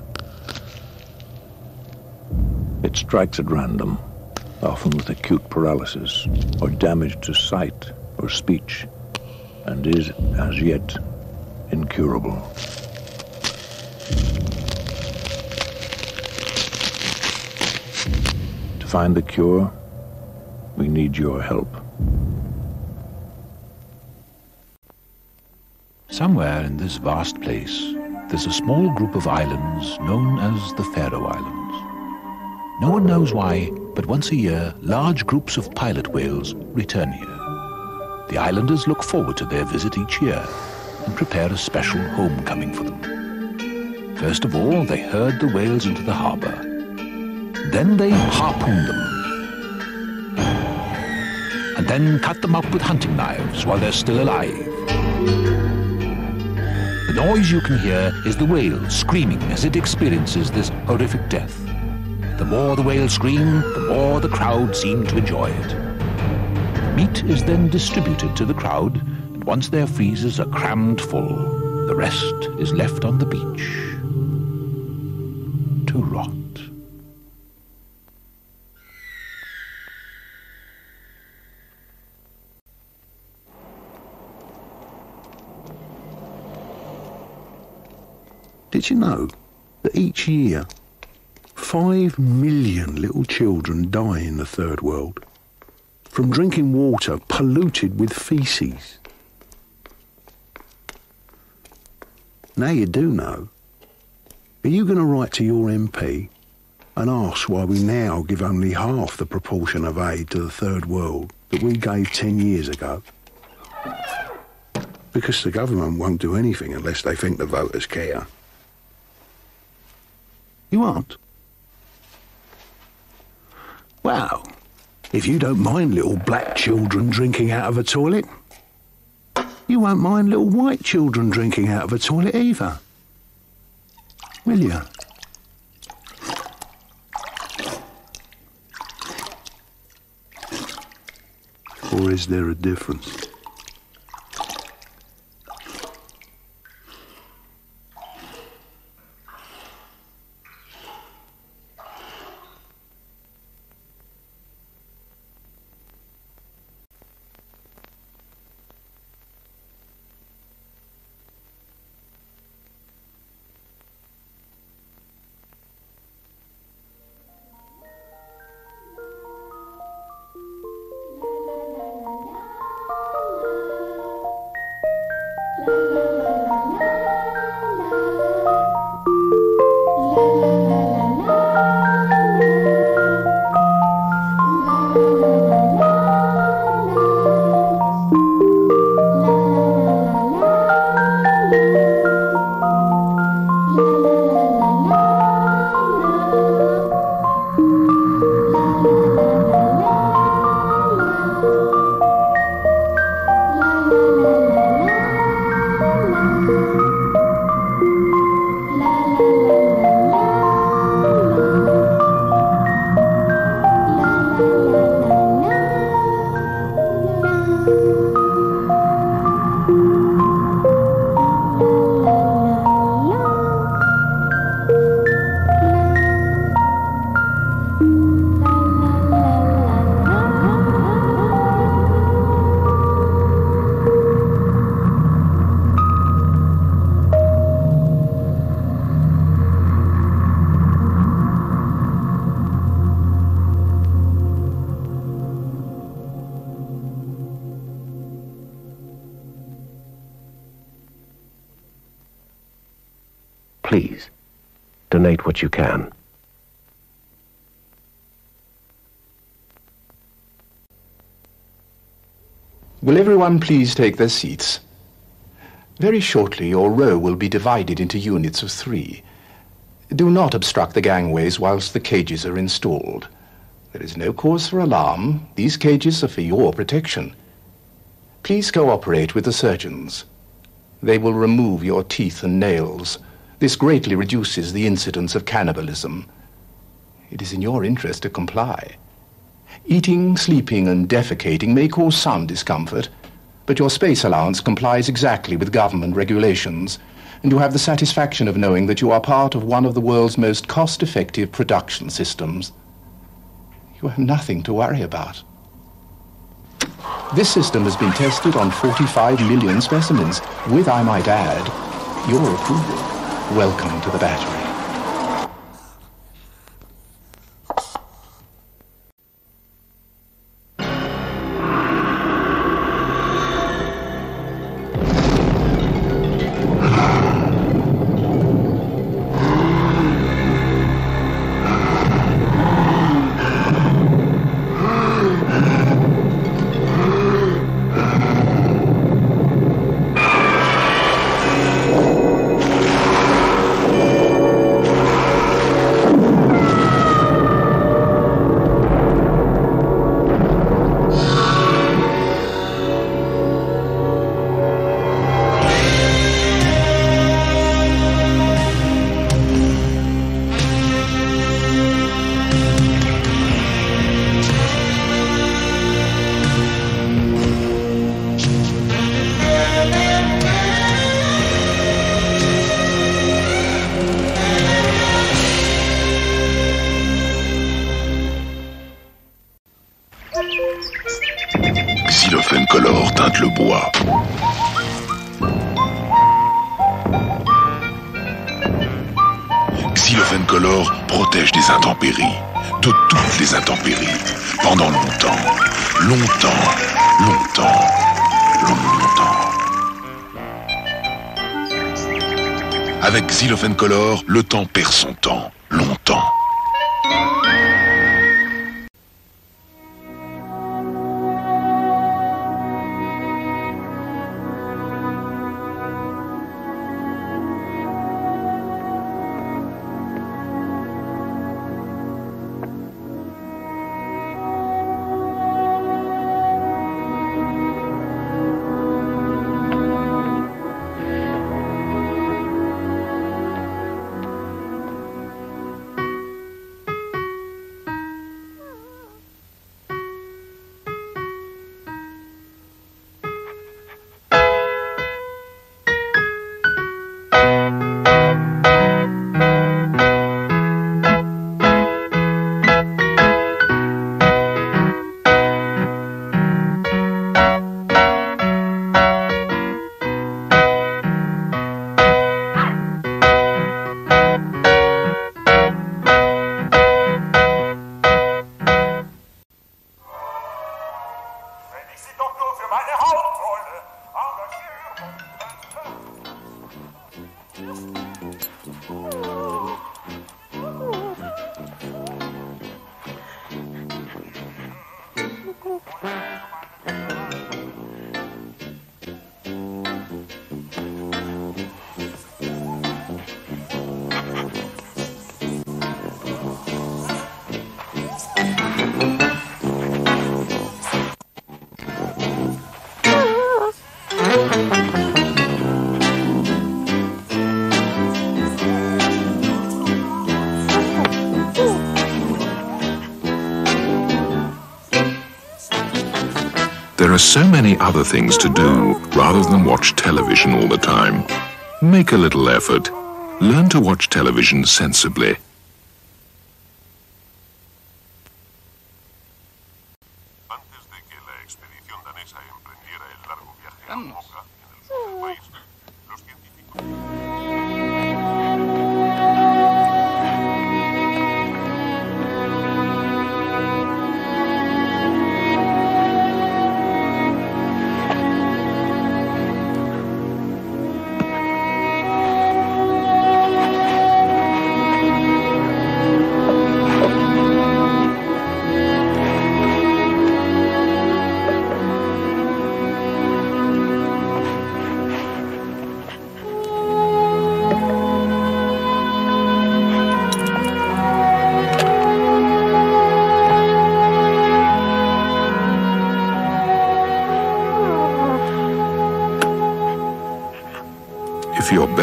It strikes at random, often with acute paralysis or damage to sight or speech, and is, as yet, incurable. To find the cure, we need your help. Somewhere in this vast place, there's a small group of islands known as the Faroe Islands. No one knows why, but once a year, large groups of pilot whales return here. The islanders look forward to their visit each year and prepare a special homecoming for them. First of all, they herd the whales into the harbor. Then they harpoon them. And then cut them up with hunting knives while they're still alive. The noise you can hear is the whale screaming as it experiences this horrific death. The more the whale scream, the more the crowd seem to enjoy it. Meat is then distributed to the crowd, and once their freezers are crammed full, the rest is left on the beach to rot. Did you know that each year 5 million little children die in the third world from drinking water polluted with feces? Now you do know. Are you going to write to your MP and ask why we now give only half the proportion of aid to the third world that we gave 10 years ago? Because the government won't do anything unless they think the voters care. You aren't? Well, if you don't mind little black children drinking out of a toilet, you won't mind little white children drinking out of a toilet either, will you? Or is there a difference? Please, donate what you can. Will everyone please take their seats? Very shortly, your row will be divided into units of 3. Do not obstruct the gangways whilst the cages are installed. There is no cause for alarm. These cages are for your protection. Please cooperate with the surgeons. They will remove your teeth and nails. This greatly reduces the incidence of cannibalism. It is in your interest to comply. Eating, sleeping, and defecating may cause some discomfort, but your space allowance complies exactly with government regulations, and you have the satisfaction of knowing that you are part of one of the world's most cost-effective production systems. You have nothing to worry about. This system has been tested on 45 million specimens, with, I might add, your approval. Welcome to the battery. Xylophène color teinte le bois. Xylophène color protège des intempéries, de toutes les intempéries, pendant longtemps, longtemps, longtemps, longtemps. Avec Xylophène color, le temps perd son temps, longtemps. There are so many other things to do rather than watch television all the time. Make a little effort. Learn to watch television sensibly.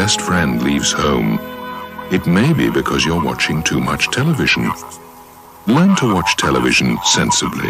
best friend leaves home, it may be because you're watching too much television. Learn to watch television sensibly.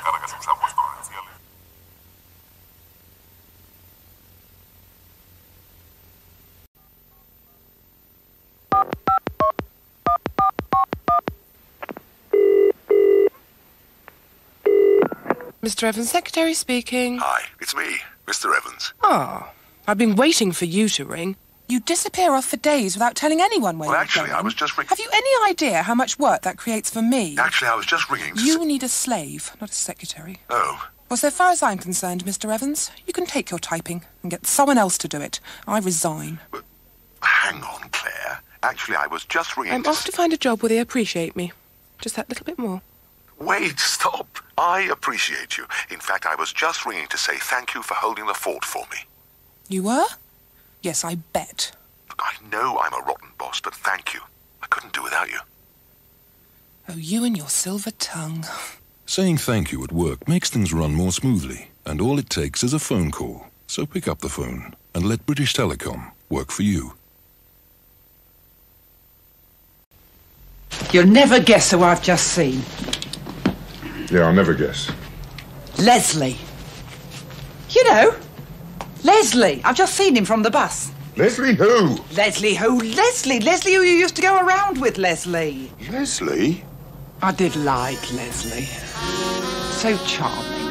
Mr. Evans, secretary speaking. Hi, it's me, Mr. Evans. Oh, I've been waiting for you to ring. You disappear off for days without telling anyone where Well, you're actually, going. I was just ringing. Have you any idea how much work that creates for me? Actually, I was just ringing to You need a slave, not a secretary. Oh. Well, so far as I'm concerned, Mr. Evans, you can take your typing and get someone else to do it. I resign. Hang on, Claire. Actually, I was just ringing I'm off to find a job where they appreciate me. Just that little bit more. Wait, stop. I appreciate you. In fact, I was just ringing to say thank you for holding the fort for me. You were? Yes, I bet. Look, I know I'm a rotten boss, but thank you. I couldn't do without you. Oh, you and your silver tongue. Saying thank you at work makes things run more smoothly, and all it takes is a phone call. So pick up the phone and let British Telecom work for you. You'll never guess who I've just seen. Yeah, I'll never guess. Leslie. You know, Leslie. I've just seen him from the bus. Leslie who? Leslie who? Leslie. Leslie who you used to go around with, Leslie. Leslie? I did like Leslie. So charming.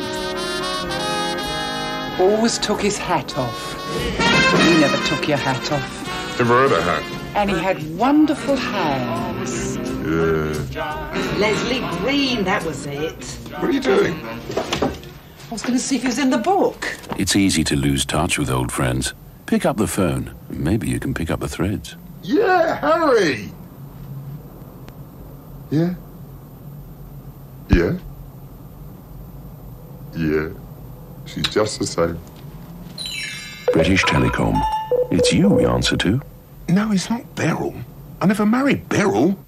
Always took his hat off. You never took your hat off. Never had a hat. And he had wonderful hands. Yeah. Leslie Green, that was it. What are you doing? I was going to see if he was in the book. It's easy to lose touch with old friends. Pick up the phone. Maybe you can pick up the threads. Yeah, Harry! Yeah? Yeah? Yeah. She's just the same. British Telecom. It's you we answer to. No, it's not Beryl. I never married Beryl.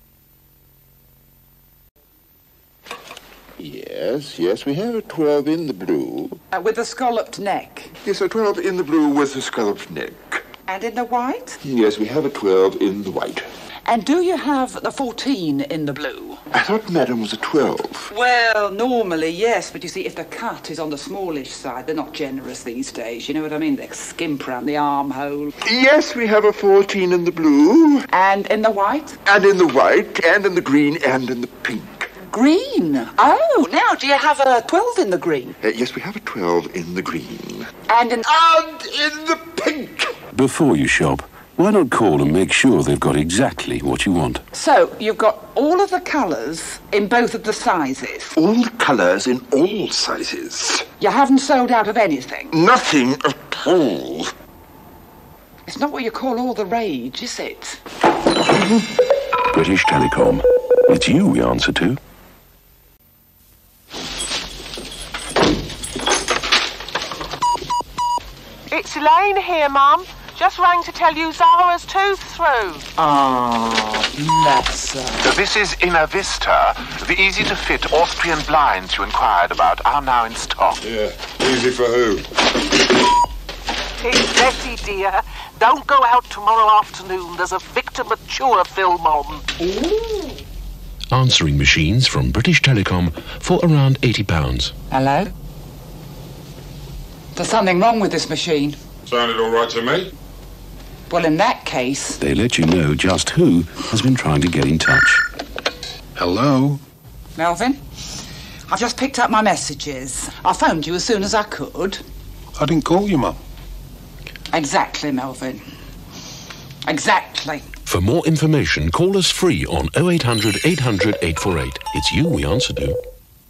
Yes, we have a 12 in the blue. With a scalloped neck. Yes, a 12 in the blue with a scalloped neck. And in the white? Yes, we have a 12 in the white. And do you have the 14 in the blue? I thought Madam was a 12. Well, normally, yes, but you see, if the cut is on the smallish side, they're not generous these days, you know what I mean? They skimp around the armhole. Yes, we have a 14 in the blue. And in the white? And in the white, and in the green, and in the pink. Green? Oh, now do you have a 12 in the green? Yes, we have a 12 in the green. And in the pink! Before you shop, why not call and make sure they've got exactly what you want? So, you've got all of the colours in both of the sizes? All the colours in all sizes. You haven't sold out of anything? Nothing at all. It's not what you call all the rage, is it? British Telecom. It's you we answer to. It's Elaine here, Mum. Just rang to tell you Zara's tooth through. Ah, bless her. So this is Inner Vista. The easy-to-fit Austrian blinds you inquired about are now in stock. Yeah, easy for who? It's Betty, dear. Don't go out tomorrow afternoon. There's a Victor Mature film on. Ooh. Answering machines from British Telecom for around £80. Hello? There's something wrong with this machine. Sounded all right to me. Well, in that case... They let you know just who has been trying to get in touch. Hello? Melvin? I've just picked up my messages. I phoned you as soon as I could. I didn't call you, Mum. Exactly, Melvin. Exactly. For more information, call us free on 0800 800 848. It's you we answer to.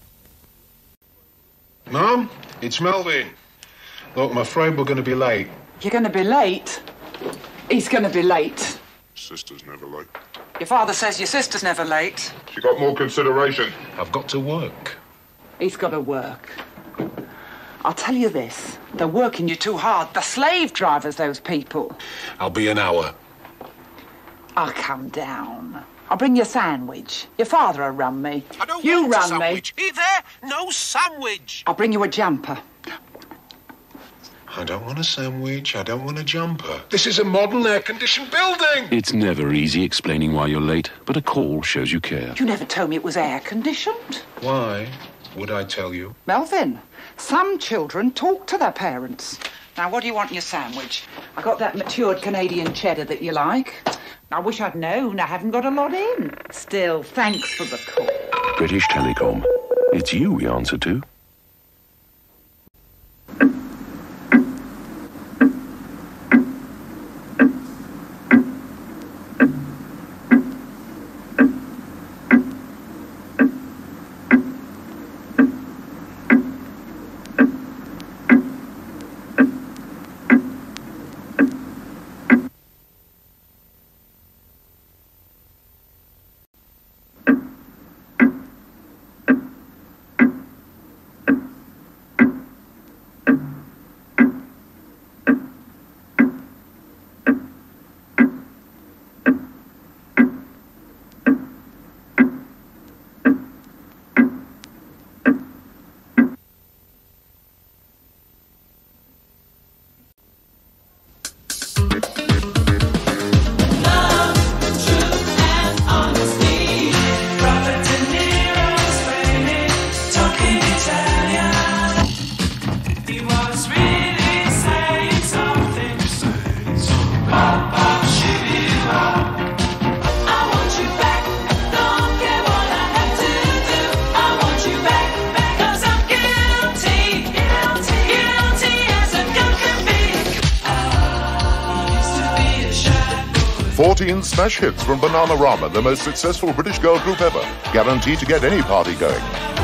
Mum, it's Melvin. Look, I'm afraid we're going to be late. You're going to be late? He's going to be late. Sister's never late. Your father says your sister's never late. She got more consideration. I've got to work. He's got to work. I'll tell you this. They're working you too hard. The slave drivers, those people. I'll be an hour. I'll come down. I'll bring you a sandwich. Your father will run me. I don't you want run a sandwich. me. Here, there, no sandwich. I'll bring you a jumper. I don't want a sandwich. I don't want a jumper. This is a modern air-conditioned building! It's never easy explaining why you're late, but a call shows you care. You never told me it was air-conditioned. Why would I tell you? Melvin, some children talk to their parents. Now, what do you want in your sandwich? I got that matured Canadian cheddar that you like. I wish I'd known. I haven't got a lot in. Still, thanks for the call. British Telecom. It's you we answer to. Smash hits from Bananarama, the most successful British girl group ever, guaranteed to get any party going.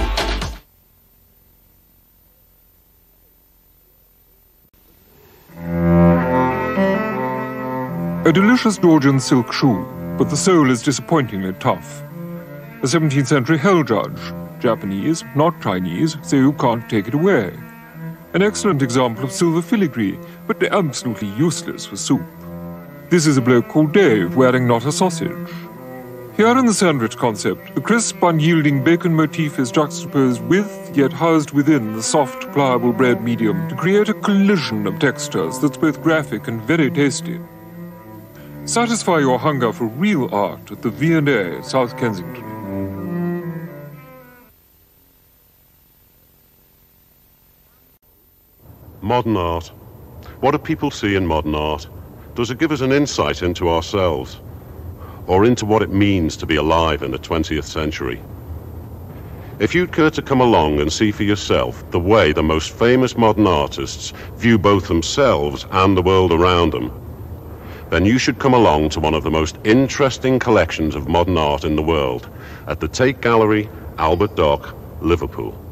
A delicious Georgian silk shoe, but the sole is disappointingly tough. A 17th century hell judge, Japanese, not Chinese, so you can't take it away. An excellent example of silver filigree, but absolutely useless for soup. This is a bloke called Dave, wearing not a sausage. Here in the sandwich concept, the crisp, unyielding bacon motif is juxtaposed with, yet housed within, the soft, pliable bread medium to create a collision of textures that's both graphic and very tasty. Satisfy your hunger for real art at the V&A, South Kensington. Modern art. What do people see in modern art? Does it give us an insight into ourselves? Or into what it means to be alive in the 20th century? If you'd care to come along and see for yourself the way the most famous modern artists view both themselves and the world around them, then you should come along to one of the most interesting collections of modern art in the world at the Tate Gallery, Albert Dock, Liverpool.